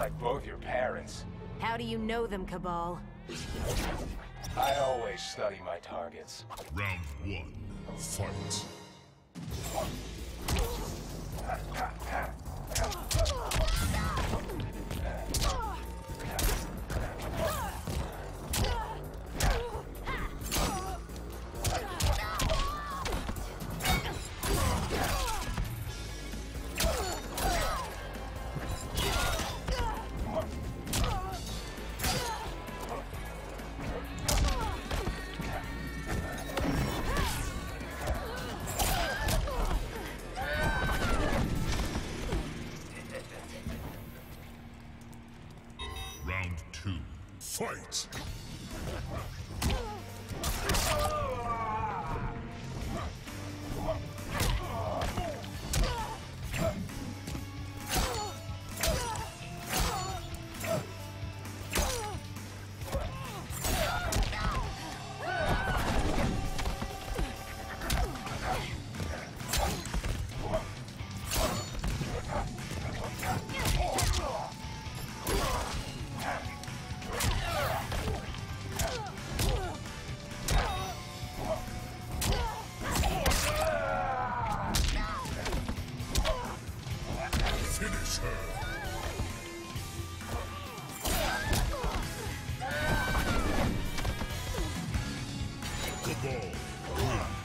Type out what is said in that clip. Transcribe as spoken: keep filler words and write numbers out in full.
like both your parents. How do you know them, Cabal? I always study my targets. Round one, fight. Round two, fight! Finish her! Cabal wins.